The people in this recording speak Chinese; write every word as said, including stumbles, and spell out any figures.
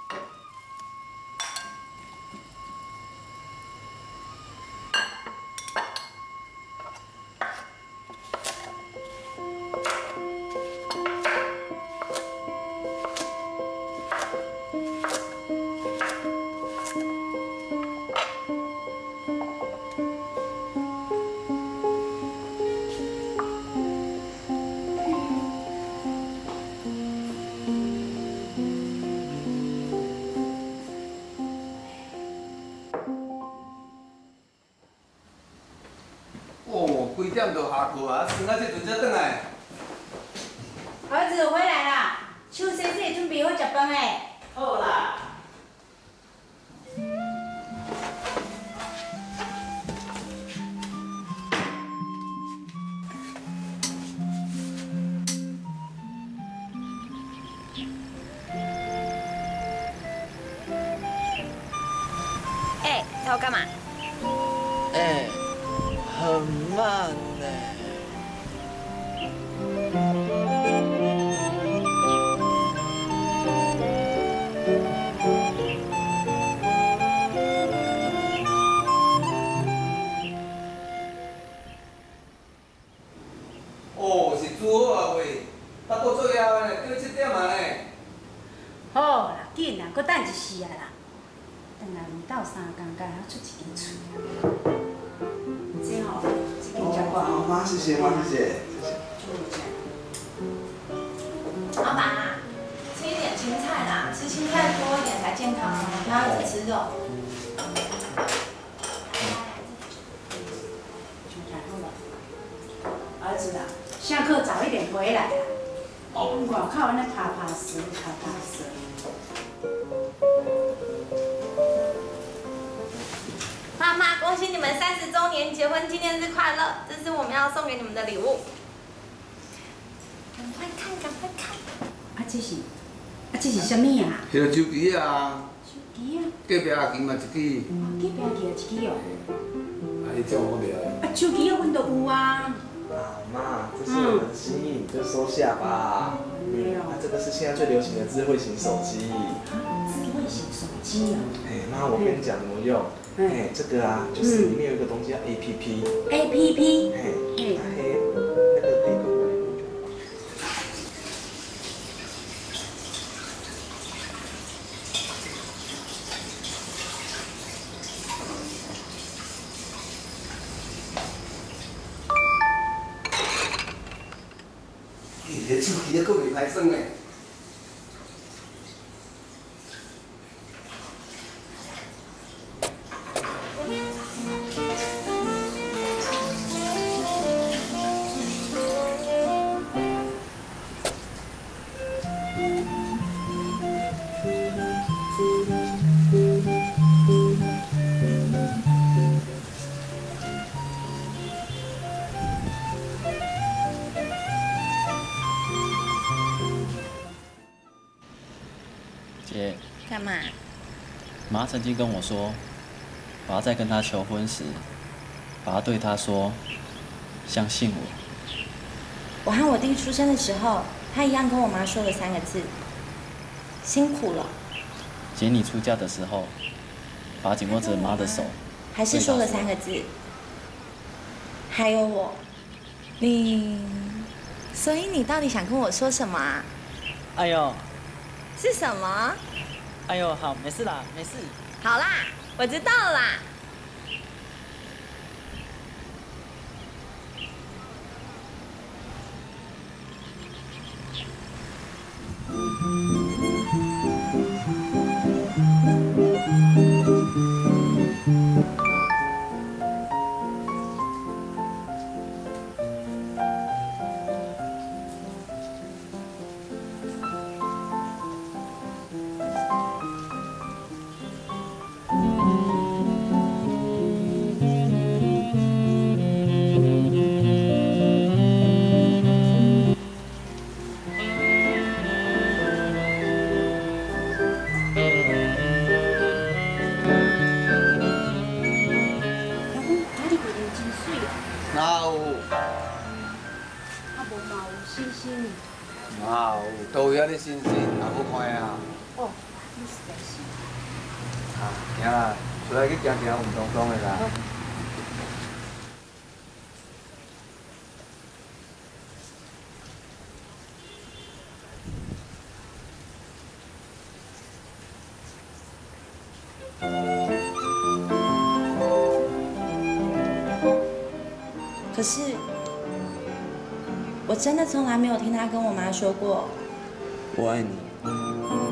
哦，几点就下课啊？算啊，这阵才转来。 儿子回来啦，手洗洗，准备好食饭诶。 好啦。 哎，找我干嘛？ 哎，很慢呢。 哦，是煮好啊未？八点做业呢，到七点啊呢。 好啦，紧啦，搁等一时啊啦。等来唔到三工，才还出一间厝。这吼，这间食哦，好妈，谢谢妈，谢谢。 老板啊，吃一点青菜啦，吃青菜多一点才健康哦，不要只吃肉。儿子啊，下课早一点回来啦。哦。外口安尼爬爬蛇，爬爬蛇。妈妈，恭喜你们三十周年结婚纪念日快乐！这是我们要送给你们的礼物。赶快看，赶快看！啊，这是，啊，这是什么啊？ 迄个手机啊。 手机啊？ 隔壁阿金嘛一支。 哦，隔壁阿一支哦。 啊，你这我袂晓。 啊，手机啊，阮都有啊。 啊妈，这是我们的心意，你就收下吧。 没有。 啊，这个是现在最流行的智慧型手机。 智慧型手机啊？ 哎妈，我跟你讲怎么用。哎，这个啊，就是里面有一个东西叫 A P P。 A P P。 哎，哎，那个可以跟我。 你手机还阁袂歹耍呢。 姐， 干嘛？ 妈曾经跟我说，爸在跟她求婚时，爸对她说：“相信我。” 我和我弟出生的时候，他一样跟我妈说了三个字：辛苦了。 姐，你出嫁的时候，爸紧握着妈的手， 还是说了三个字。还有我，你，所以你到底想跟我说什么啊？ 哎呦， 是什么？ 哎呦，好，没事啦，没事。 好啦，我知道啦。 哪有？ 啊，无嘛有星星。 哪有？都有遐尼新鲜，也好看啊。 哦，你实在是行啦，出来去行行运动讲的啦。 可是，我真的从来没有听他跟我妈说过我爱你。